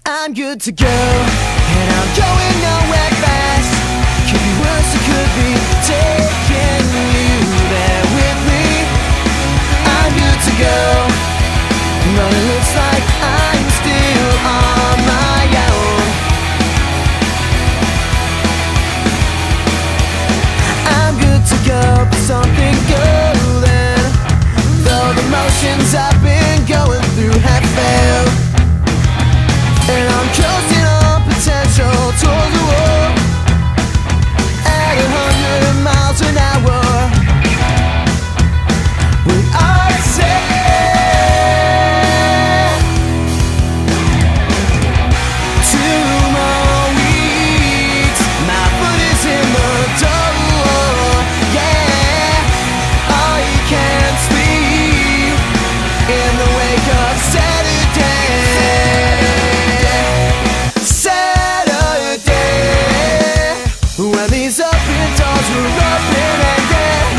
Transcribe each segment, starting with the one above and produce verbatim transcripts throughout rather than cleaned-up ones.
I'm good to go, and I'm going nowhere fast. Could be worse, it could be taking you there with me. I'm good to go, but it looks like I'm still on my own. I'm good to go, but something golden, though the motions I've been going through have failed. And I'm coasting on potential towards the wall at a hundred miles an hour. When I say two more weeks, my foot is in the door. Yeah, oh, you can't sleep in the wake of Saturday. When these open doors were open again,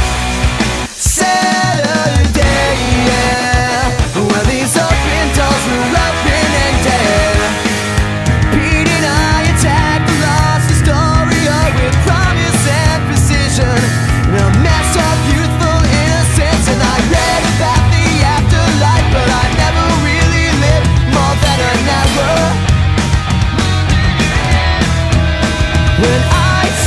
Saturday, yeah. When these open doors were open and dead, Pete and I attacked the lost Astoria with promise and precision, a mess of youthful innocence. And I read about the afterlife, but I never really lived more than an hour. When I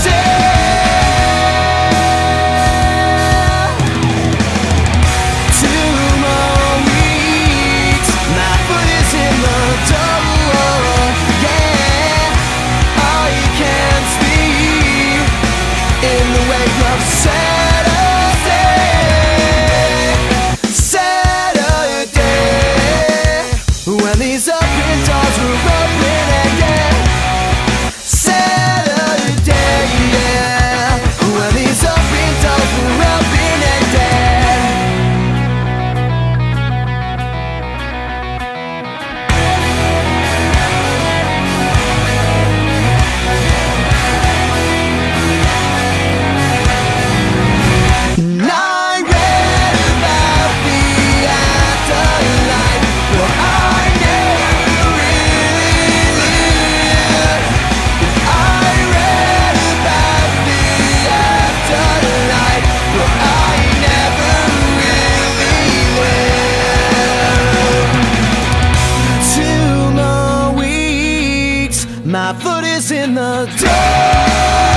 when these open doors were open again, Saturday, yeah. When these open doors were open again. And I read about the afterlife, but I my foot is in the door.